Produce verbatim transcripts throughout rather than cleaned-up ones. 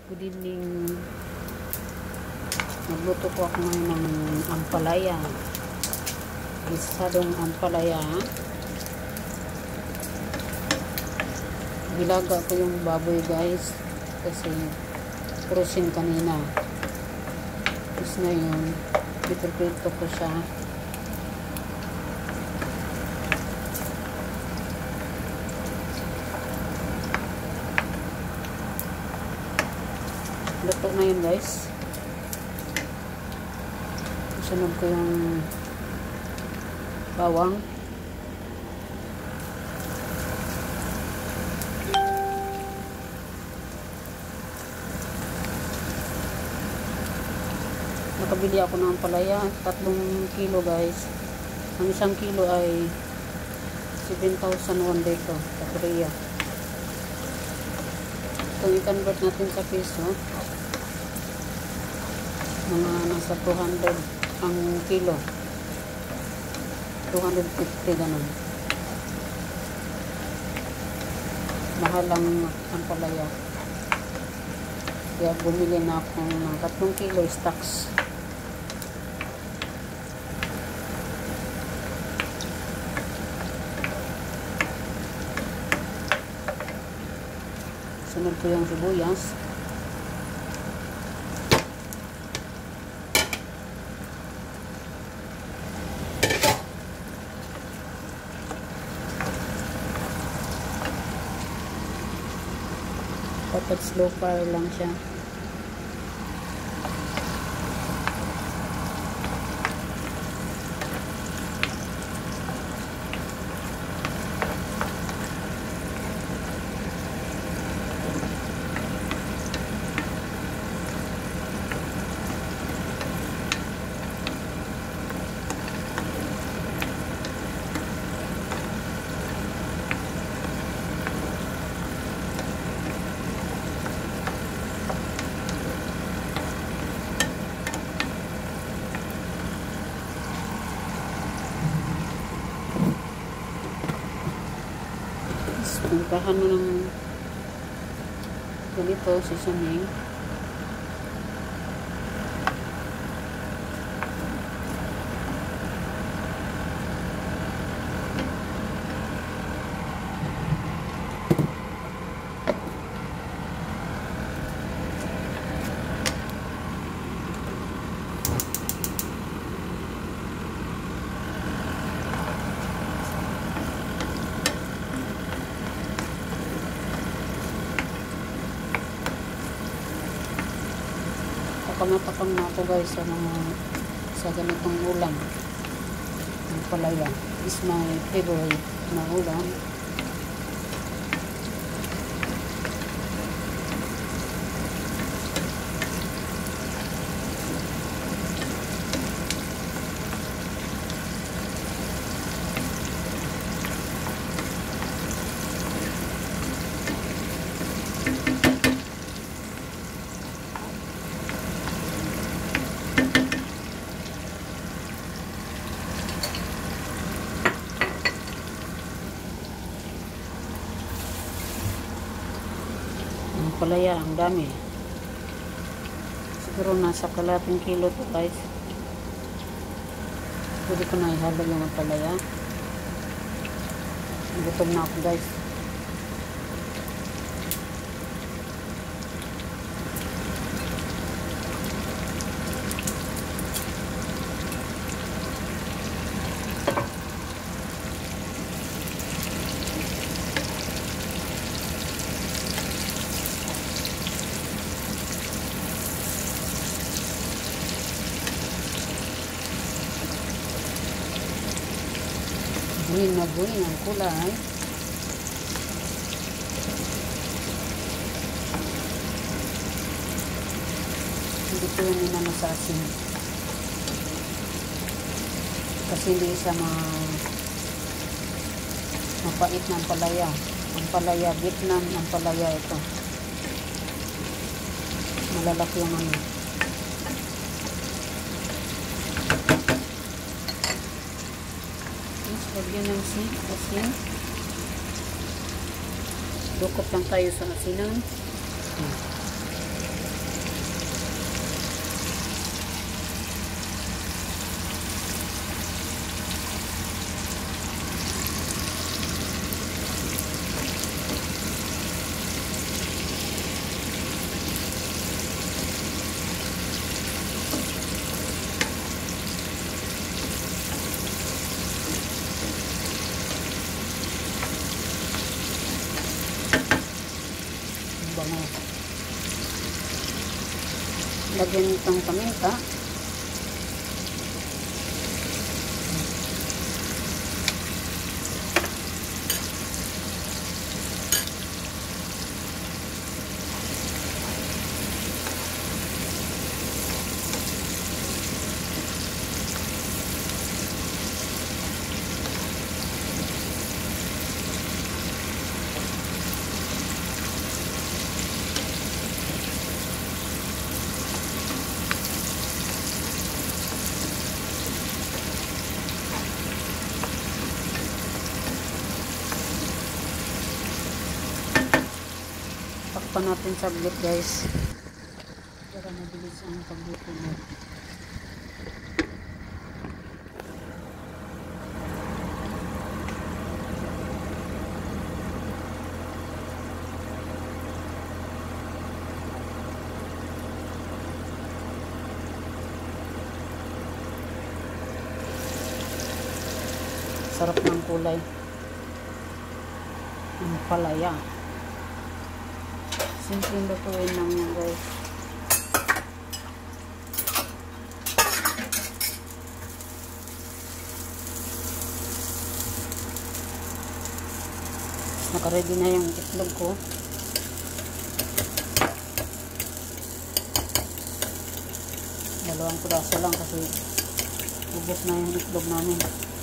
Good evening. Nagluto po ako ngayon ng ampalaya. Gisadong ampalaya. Bilaga ko yung baboy guys. Kasi frozen kanina. Tapos na yun. Ipiprito ko siya. Luto na yun guys. Sunod ko yung bawang. Nakabili ako ng ampalaya. Tatlong kilo guys. Ang isang kilo ay seven thousand one dito sa Korea. Kung i-convert natin sa piso, mga nasa two hundred ang kilo, two hundred fifty ganun. Mahal ang ampalaya, kaya bumili na ako ng tatlong kilo stocks. Sunod ko yung sibuyas. Dapat slow fire lang siya. Puntahan mo ng ganito, seasoning. Pamatakam na ako guys sa mga sa ganitong ulam. Ang palaya is my favorite na ulam. Palaya, ang dami. Siguro nasa kalating kilo to guys. Pwede ko na ihalo yung palaya. Gutom na ako guys. Green na green ang kulay. Hindi ko yun inano sa asin. Kasi hindi siya ma mapait ng palaya. Ang palaya, Vietnam ang palaya ito. Malalaki yung ano. Lagyan ng asin. Dukot lang tayo sa asinan. Hmm. bango. Lagyan itong paminta. Takpan natin saglit guys para mabilis ang pagluto mo. Sarap ng kulay ang palaya. Simpleng lutuin lang yan guys. Nakaready na yung itlog ko. Dalawang piraso lang kasi ubos na yung itlog namin.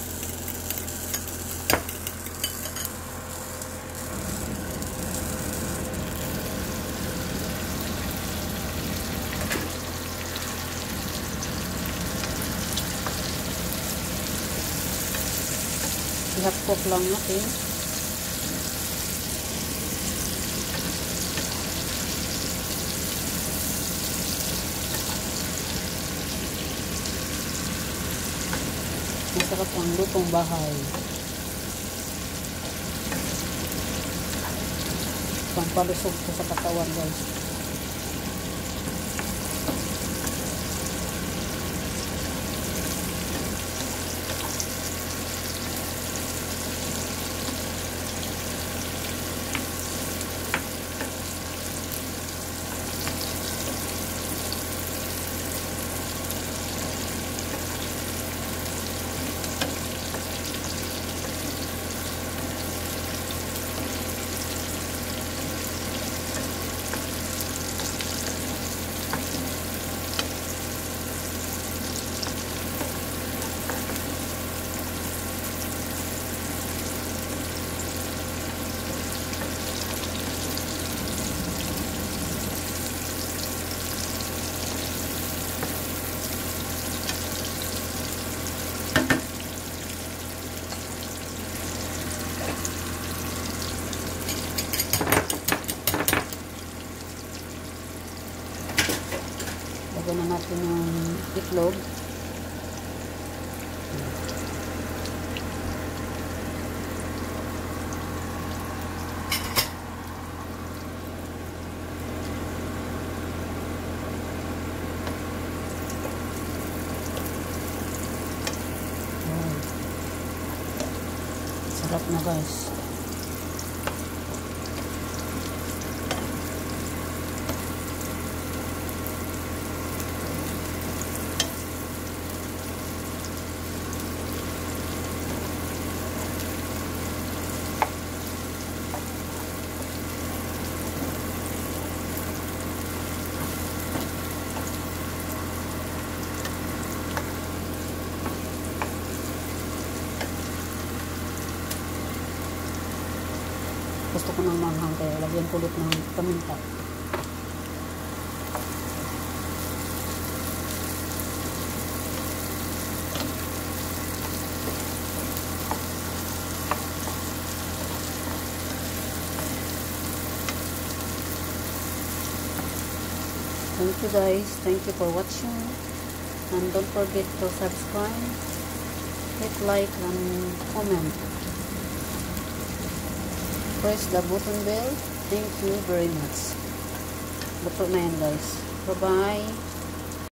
I-half-cook lang natin. Masarap ang lutong bahay. Pampalusog ko sa katawan guys. Lagyan na natin yung itlog. Oh. Sarap na guys. Gusto ko ng manghang kaya lagyan ko ulit ng paminta. Thank you guys. Thank you for watching. And don't forget to subscribe, hit like and comment. Press the button bell. Thank you very much. Luto na yan guys. Bye bye.